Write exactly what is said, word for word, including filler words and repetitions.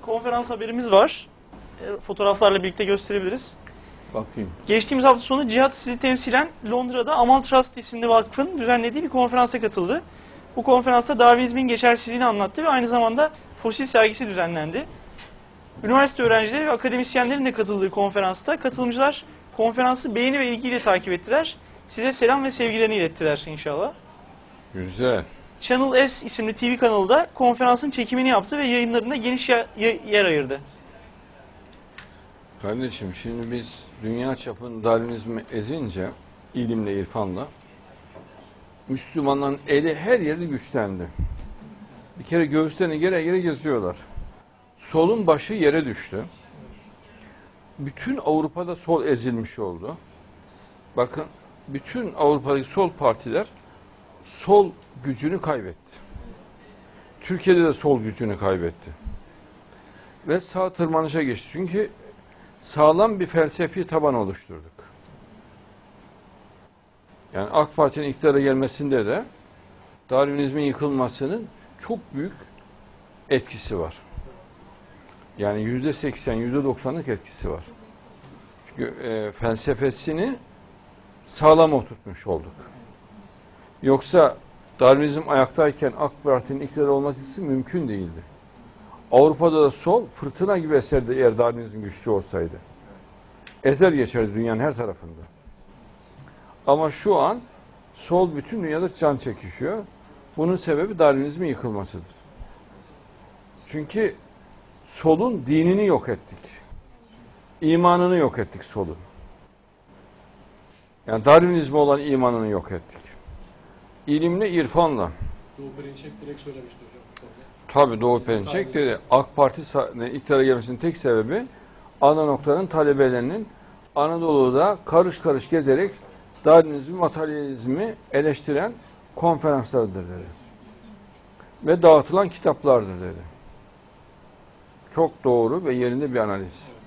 konferans haberimiz var. E, fotoğraflarla birlikte gösterebiliriz. Bakayım. Geçtiğimiz hafta sonu Cihat sizi temsilen Londra'da Amal Trust isimli vakfın düzenlediği bir konferansa katıldı. Bu konferansta Darwinizmin geçersizliğini anlattı ve aynı zamanda fosil sergisi düzenlendi. Üniversite öğrencileri ve akademisyenlerin de katıldığı konferansta katılımcılar konferansı beğeni ve ilgiyle takip ettiler. Size selam ve sevgilerini ilettiler inşallah. Güzel. Channel S isimli T V kanalı da konferansın çekimini yaptı ve yayınlarında geniş yer ayırdı. Kardeşim şimdi biz dünya çapında Darwinizmi ezince ilimle, irfanla Müslümanların eli her yerde güçlendi. Bir kere göğüslerini gere gere geziyorlar. Solun başı yere düştü. Bütün Avrupa'da sol ezilmiş oldu. Bakın bütün Avrupa'daki sol partiler sol gücünü kaybetti. Türkiye'de de sol gücünü kaybetti. Ve sağ tırmanışa geçti. Çünkü sağlam bir felsefi taban oluşturduk. Yani AK Parti'nin iktidara gelmesinde de Darwinizmin yıkılmasının çok büyük etkisi var. Yani yüzde seksen, yüzde doksanlık etkisi var. Çünkü e, felsefesini sağlam oturtmuş olduk. Yoksa Darwinizm ayaktayken AK Parti'nin iktidar olması mümkün değildi. Avrupa'da da sol fırtına gibi eserdi eğer Darwinizm güçlü olsaydı. Ezer geçerdi dünyanın her tarafında. Ama şu an sol bütün dünyada can çekişiyor. Bunun sebebi Darwinizmin yıkılmasıdır. Çünkü solun dinini yok ettik. İmanını yok ettik solun. Yani Darwinizme olan imanını yok ettik. İlimle, irfanla. Doğu Perinçek direkt söylemişti hocam. Tabii Doğu Perinçek dedi. AK Parti iktidara gelmesinin tek sebebi ana noktanın talebelerinin Anadolu'da karış karış gezerek Darwinizmi, materyalizmi eleştiren konferanslardır dedi. Ve dağıtılan kitaplardır dedi. Çok doğru ve yerinde bir analiz.